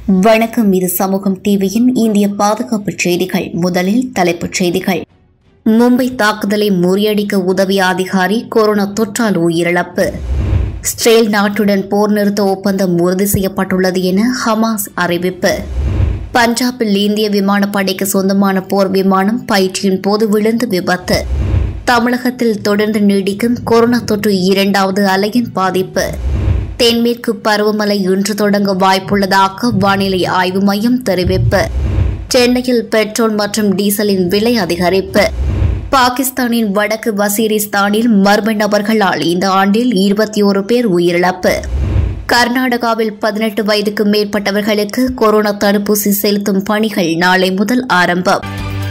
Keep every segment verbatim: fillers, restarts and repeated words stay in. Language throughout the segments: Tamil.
வணக்கம். இது சமூகம் டிவியின் இந்திய பாதுகாப்பு செய்திகள். முதலில் தலைப்புச் செய்திகள். மும்பை தாக்குதலை முறியடிக்க உதவிய அதிகாரி கொரோனா தொற்றால் உயிரிழப்பு. இஸ்ரேல் நாட்டுடன் போர் நிறுத்த ஒப்பந்தம் உறுதி செய்யப்பட்டுள்ளது என ஹமாஸ் அறிவிப்பு. பஞ்சாபில் இந்திய விமானப்படைக்கு சொந்தமான போர் விமானம் பயிற்சியின் போது விழுந்து விபத்து. தமிழகத்தில் தொடர்ந்து நீடிக்கும் கொரோனா தொற்று இரண்டாவது அலையின் பாதிப்பு. தென்மேற்கு பருவமழை இன்று தொடங்க வாய்ப்புள்ளதாக வானிலை ஆய்வு மையம் தெரிவிப்பு. சென்னையில் பெட்ரோல் மற்றும் டீசலின் விலை அதிகரிப்பு. பாகிஸ்தானின் வடக்கு வசீரிஸ்தானில் மர்ம நபர்களால் இந்த ஆண்டில் இருபத்தி ஒரு பேர் உயிரிழப்பு. கர்நாடகாவில் பதினெட்டு வயதுக்கு மேற்பட்டவர்களுக்கு கொரோனா தடுப்பூசி செலுத்தும் பணிகள் நாளை முதல் ஆரம்பம்.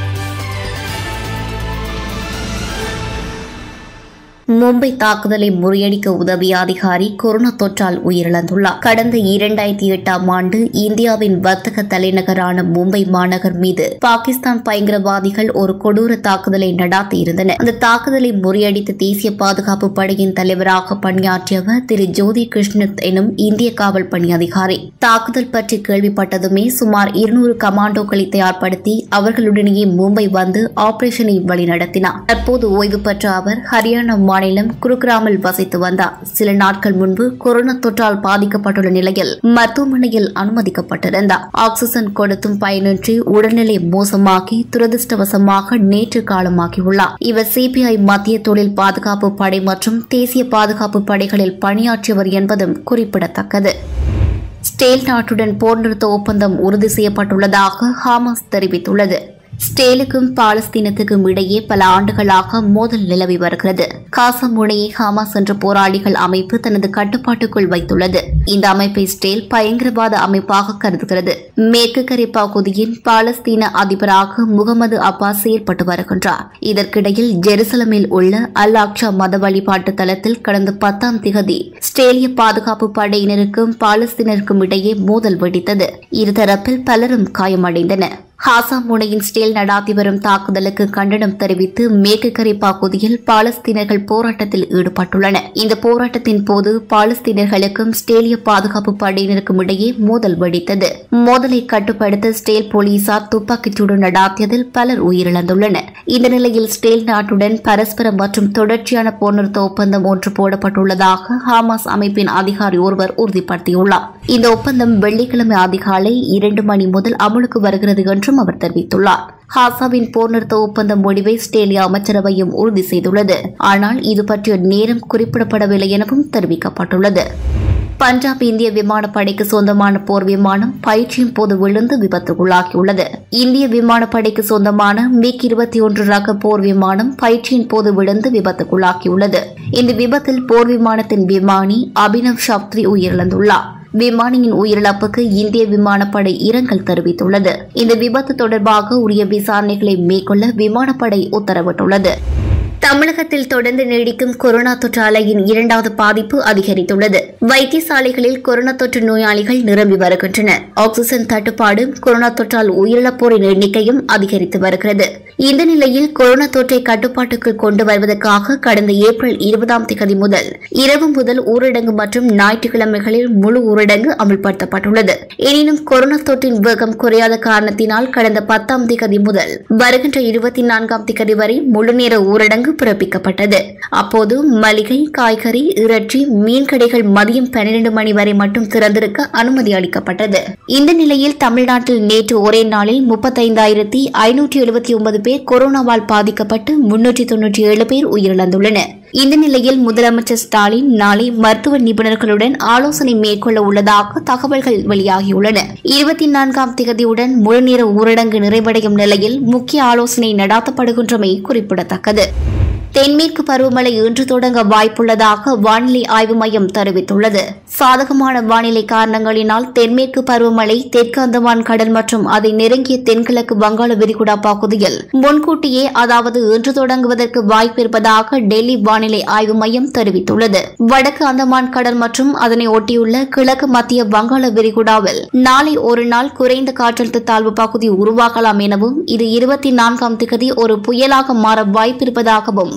மும்பை தாக்குதலை முறியடிக்க உதவிய அதிகாரி கொரோனா தொற்றால் உயிரிழந்துள்ளார். கடந்த இரண்டாயிரத்தி எட்டாம் ஆண்டு இந்தியாவின் வர்த்தக தலைநகரான மும்பை மாநகர் மீது பாகிஸ்தான் பயங்கரவாதிகள் ஒரு கொடூர தாக்குதலை நடாத்தியிருந்தனர். அந்த தாக்குதலை முறியடித்த தேசிய பாதுகாப்பு படையின் தலைவராக பணியாற்றியவர் திரு ஜோதி கிருஷ்ணத் எனும் இந்திய காவல் பணி அதிகாரி. தாக்குதல் பற்றி கேள்விப்பட்டதுமே சுமார் இருநூறு கமாண்டோக்களை தயார்படுத்தி அவர்களுடனேயே மும்பை வந்து ஆபரேஷனை வழிநடத்தினார். தற்போது ஓய்வு பெற்ற அவர் ஹரியானா மாநிலம் குருகிராமில் வசித்து வந்தார். சில நாட்கள் முன்பு கொரோனா தொற்றால் பாதிக்கப்பட்டுள்ள நிலையில் மருத்துவமனையில் அனுமதிக்கப்பட்டிருந்தார். ஆக்சிஜன் கொடுத்தும் பயனின்றி உடல்நிலை மோசமாகி துரதிருஷ்டவசமாக நேற்று காலமாகியுள்ளார். இவர் சிபிஐ மத்திய தொழில் பாதுகாப்பு படை மற்றும் தேசிய பாதுகாப்பு படைகளில் பணியாற்றியவர் என்பதும் குறிப்பிடத்தக்கது. இஸ்ரேல் நாட்டுடன் போர் நிறுத்த ஒப்பந்தம் உறுதி செய்யப்பட்டுள்ளதாக ஹமாஸ் தெரிவித்துள்ளது. இஸ்ரேலுக்கும் பாலஸ்தீனத்துக்கும் இடையே பல ஆண்டுகளாக மோதல் நிலவி வருகிறது. காசா முனையை ஹமாஸ் என்ற போராளிகள் அமைப்பு தனது கட்டுப்பாட்டுக்குள் வைத்துள்ளது. இந்த அமைப்பை இஸ்ரேல் பயங்கரவாத அமைப்பாக கருதுகிறது. மேற்கு கரை பகுதியின் பாலஸ்தீன அதிபராக முகமது அப்பாஸ் செயல்பட்டு வருகின்றார். இதற்கிடையில் ஜெருசலமில் உள்ள அல் அக்ஸா மத வழிபாட்டு தலத்தில் கடந்த பத்தாம் திகதி இஸ்ரேலிய பாதுகாப்பு படையினருக்கும் பாலஸ்தீனருக்கும் இடையே மோதல் வெடித்தது. இருதரப்பில் பலரும் காயமடைந்தனர். காசா முனையின் இஸ்ரேல் நடாத்தி வரும் தாக்குதலுக்கு கண்டனம் தெரிவித்து மேற்கு கரை பகுதியில் பாலஸ்தீனர்கள் போராட்டத்தில் ஈடுபட்டுள்ளனர். இந்த போராட்டத்தின் போது பாலஸ்தீனர்களுக்கும் இஸ்ரேலிய பாதுகாப்பு படையினருக்கும் இடையே மோதல் வெடித்தது. மோதலை கட்டுப்படுத்த இஸ்ரேல் போலீசார் துப்பாக்கிச்சூடு நடாத்தியதில் பலர் உயிரிழந்துள்ளனர். இந்த நிலையில் இஸ்ரேல் நாட்டுடன் பரஸ்பர மற்றும் தொடர்ச்சியான போர் நிறுத்த ஒப்பந்தம் ஒன்று போடப்பட்டுள்ளதாக ஹமாஸ் அமைப்பின் அதிகாரி ஒருவர் உறுதிப்படுத்தியுள்ளார். இந்த ஒப்பந்தம் வெள்ளிக்கிழமை அதிகாலை இரண்டு மணி முதல் அமலுக்கு வருகிறது என்றும் அவர் தெரிவித்துள்ளார். காசாவின் போர் நிறுத்த ஒப்பந்த முடிவை இஸ்ரேலிய அமைச்சரவையும் உறுதி செய்துள்ளது. ஆனால் இது பற்றிய நேரம் குறிப்பிடப்படவில்லை எனவும் தெரிவிக்கப்பட்டுள்ளது. பஞ்சாப் இந்திய விமானப்படைக்கு சொந்தமான போர் விமானம் பயிற்சியின் போது விழுந்து விபத்துக்குள்ளாகியுள்ளது. இந்திய விமானப்படைக்கு சொந்தமான மிக் இருபத்தி ஒன்று ரக போர் விமானம் பயிற்சியின் போது விழுந்து விபத்துக்குள்ளாகியுள்ளது. இந்த விபத்தில் போர் விமானத்தின் விமானி அபினவ் சாப்த்ரி உயிரிழந்துள்ளார். விமானியின் உயிரிழப்புக்கு இந்திய விமானப்படை இரங்கல் தெரிவித்துள்ளது. இந்த விபத்து தொடர்பாக உரிய விசாரணைகளை மேற்கொள்ள விமானப்படை உத்தரவிட்டுள்ளது. தமிழகத்தில் தொடர்ந்து நீடிக்கும் கொரோனா தொற்று அலையின் இரண்டாவது பாதிப்பு அதிகரித்துள்ளது. வைத்தியசாலைகளில் கொரோனா தொற்று நோயாளிகள் நிரம்பி வருகின்றனர். ஆக்சிஜன் தட்டுப்பாடு, கொரோனா தொற்றால் உயிரிழப்போரின் எண்ணிக்கையும் அதிகரித்து வருகிறது. இந்த நிலையில் கொரோனா தொற்றை கட்டுப்பாட்டுக்குள் கொண்டு வருவதற்காக கடந்த ஏப்ரல் இருபதாம் தேதி முதல் இரவு முதல் ஊரடங்கு மற்றும் ஞாயிற்றுக்கிழமைகளில் முழு ஊரடங்கு அமல்படுத்தப்பட்டுள்ளது. எனினும் கொரோனா தொற்றின் வேகம் குறையாத காரணத்தினால் கடந்த பத்தாம் தேதி முதல் வருகின்ற இருபத்தி நான்காம் தேதி வரை முழுநேர ஊரடங்கு பிறப்பிக்கப்பட்டது. அப்போது மளிகை, காய்கறி, இறைச்சி, மீன் கடைகள் மதியம் பன்னிரண்டு மணி வரை மட்டும் திறந்திருக்க அனுமதி அளிக்கப்பட்டது. இந்த நிலையில் தமிழ்நாட்டில் நேற்று ஒரே நாளில் முப்பத்தைந்தாயிரத்தி ஐநூற்றி எழுபத்தி ஒன்பது பேர் கொரோனாவால் பாதிக்கப்பட்டு முன்னூற்றி தொன்னூற்றி ஏழு பேர் உயிரிழந்துள்ளனர். இந்த நிலையில் முதலமைச்சர் ஸ்டாலின் நாளை மருத்துவ நிபுணர்களுடன் ஆலோசனை மேற்கொள்ள உள்ளதாக தகவல்கள் வெளியாகியுள்ளன. இருபத்தி நான்காம் தேதியுடன் முழுநேர ஊரடங்கு நிறைவடையும் நிலையில் முக்கிய ஆலோசனை நடாத்தப்படுகின்றமை குறிப்பிடத்தக்கது. தென்மேற்கு பருவமழை இன்று தொடங்க வாய்ப்புள்ளதாக வானிலை ஆய்வு மையம் தெரிவித்துள்ளது. சாதகமான வானிலை காரணங்களினால் தென்மேற்கு பருவமழை தெற்கு அந்தமான் கடல் மற்றும் அதை நெருங்கிய தென்கிழக்கு வங்காள விரிகுடா பகுதியில் முன்கூட்டியே அதாவது இன்று தொடங்குவதற்கு வாய்ப்பு இருப்பதாக டெல்லி வானிலை ஆய்வு மையம் தெரிவித்துள்ளது. வடக்கு அந்தமான் கடல் மற்றும் அதனை ஒட்டியுள்ள கிழக்கு மத்திய வங்காள விரிகுடாவில் நாளை ஒரு நாள் குறைந்த காற்றழுத்த தாழ்வு பகுதி உருவாகலாம் எனவும் இது இருபத்தி நான்காம் தேதி ஒரு புயலாக மாற வாய்ப்பிருப்பதாகவும்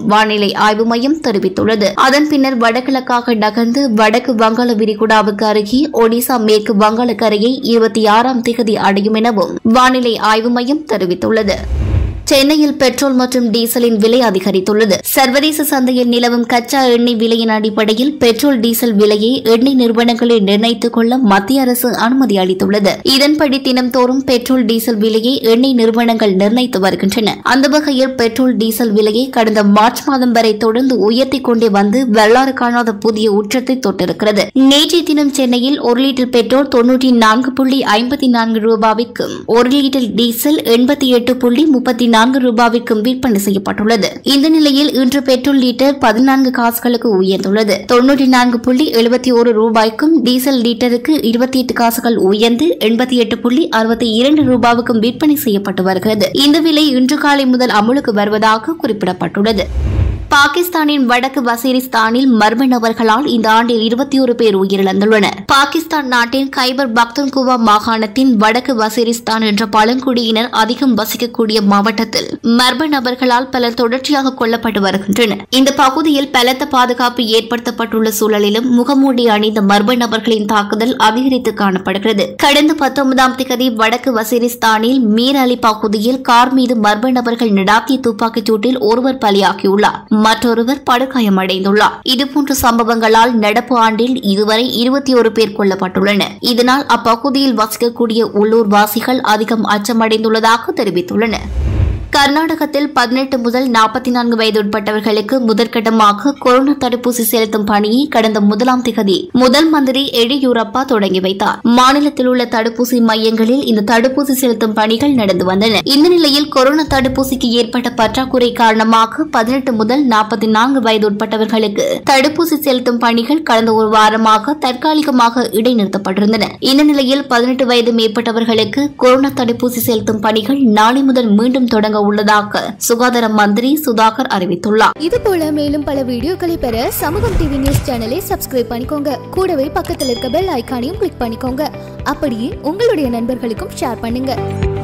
வானிலை ஆய்வு மையம் தெரிவித்துள்ளது. அதன் பின்னர் வடகிழக்காக நகர்ந்து வடக்கு வங்காள விரிகுடாவுக்கு அருகே ஒடிசா மேற்கு வங்காள கரையை இருபத்தி ஆறாம் தேதி அடையும் எனவும் வானிலை ஆய்வு மையம் தெரிவித்துள்ளது. சென்னையில் பெட்ரோல் மற்றும் டீசலின் விலை அதிகரித்துள்ளது. சர்வதேச சந்தையில் நிலவும் கச்சா எண்ணெய் விலையின் அடிப்படையில் பெட்ரோல் டீசல் விலையை எண்ணெய் நிறுவனங்களை நிர்ணயித்துக் கொள்ள மத்திய அரசு அனுமதி அளித்துள்ளது. இதன்படி தினம்தோறும் பெட்ரோல் டீசல் விலையை எண்ணெய் நிறுவனங்கள் நிர்ணயித்து வருகின்றன. அந்த வகையில் பெட்ரோல் டீசல் விலையை கடந்த மார்ச் மாதம் வரை தொடர்ந்து உயர்த்திக் கொண்டே வந்து வரலாறு காணாத புதிய உச்சத்தை தொட்டிருக்கிறது. நேற்றைய தினம் சென்னையில் ஒரு லிட்டர் பெட்ரோல் தொன்னூற்றி நான்கு புள்ளி ஐம்பத்தி நான்கு ரூபாய்க்கும் ஒரு லிட்டர் டீசல் எண்பத்தி எட்டு புள்ளி முப்பத்தி நான்கு ரூபாய்க்கும் விற்பனை செய்யப்பட்டுள்ளது. இந்த நிலையில் இன்று பெட்ரோல் லிட்டர் பதினான்கு காசுகளுக்கு உயர்ந்துள்ளது. தொன்னூற்றி நான்கு புள்ளி எழுபத்தி ஒரு ரூபாய்க்கும் டீசல் லிட்டருக்கு இருபத்தி எட்டு காசுகள் உயர்ந்து எண்பத்தி எட்டு புள்ளி அறுபத்தி இரண்டு ரூபாய்க்கும் விற்பனை செய்யப்பட்டு வருகிறது. இந்த விலை இன்று காலை முதல் அமலுக்கு வருவதாக குறிப்பிடப்பட்டுள்ளது. பாகிஸ்தானின் வடக்கு வசீரிஸ்தானில் மர்ம நபர்களால் இந்த ஆண்டில் இருபத்தி ஒரு பேர் உயிரிழந்துள்ளனர். பாகிஸ்தான் நாட்டின் கைபர் பக்துன்குவா மாகாணத்தின் வடக்கு வசீரிஸ்தான் என்ற பழங்குடியினர் அதிகம் வசிக்கக்கூடிய மாவட்டத்தில் மர்ம நபர்களால் பலர் தொடர்ச்சியாக கொல்லப்பட்டு வருகின்றனர். இந்த பகுதியில் பலத்த பாதுகாப்பு ஏற்படுத்தப்பட்டுள்ள சூழலிலும் முகமூடி அணிந்த மர்ம நபர்களின் தாக்குதல் அதிகரித்து காணப்படுகிறது. கடந்த பத்தொன்பதாம் தேதி வடக்கு வசீரிஸ்தானில் மீர் அலி பகுதியில் கார் மீது மர்ம நபர்கள் நடாத்திய துப்பாக்கிச் சூட்டில் ஒருவர் பலியாகியுள்ளார். மற்றொருவர் படுகாயமடைந்துள்ளார். இதுபோன்ற சம்பவங்களால் நடப்பு ஆண்டில் இதுவரை இருபத்தி ஒரு பேர் கொல்லப்பட்டுள்ளனர். இதனால் அப்பகுதியில் வசிக்கக்கூடிய உள்ளூர் வாசிகள் அதிகம் அச்சமடைந்துள்ளதாக தெரிவித்துள்ளனர். கர்நாடகத்தில் பதினெட்டு முதல் நாற்பத்தி நான்கு வயது உட்பட்டவர்களுக்கு முதற்கட்டமாக கொரோனா தடுப்பூசி செலுத்தும் பணியை கடந்த முதலாம் தேதி முதல் மந்திரி எடியூரப்பா தொடங்கி வைத்தார். மாநிலத்தில் உள்ள தடுப்பூசி மையங்களில் இந்த தடுப்பூசி செலுத்தும் பணிகள் நடந்து வந்தன. இந்த நிலையில் கொரோனா தடுப்பூசிக்கு ஏற்பட்ட பற்றாக்குறை காரணமாக பதினெட்டு முதல் நாற்பத்தி நான்கு வயது உட்பட்டவர்களுக்கு தடுப்பூசி செலுத்தும் பணிகள் கடந்த ஒரு வாரமாக தற்காலிகமாக இடைநிறுத்தப்பட்டிருந்தன. இந்த நிலையில் பதினெட்டு வயது மேற்பட்டவர்களுக்கு கொரோனா தடுப்பூசி செலுத்தும் பணிகள் நாளை முதல் மீண்டும் தொடங்க உள்ளதாக சுகாதார மந்திரி சுதாகர் அறிவித்துள்ளார். இதுபோல மேலும் பல வீடியோக்களை பெற சமூகம் டிவி நியூஸ் சேனலை சப்ஸ்கிரைப் பண்ணிக்கோங்க. கூடவே பக்கத்தில் இருக்க பெல் ஐகானையும் கிளிக் பண்ணிக்கோங்க. அப்படியே உங்களுடைய நண்பர்களுக்கும் ஷேர் பண்ணுங்க.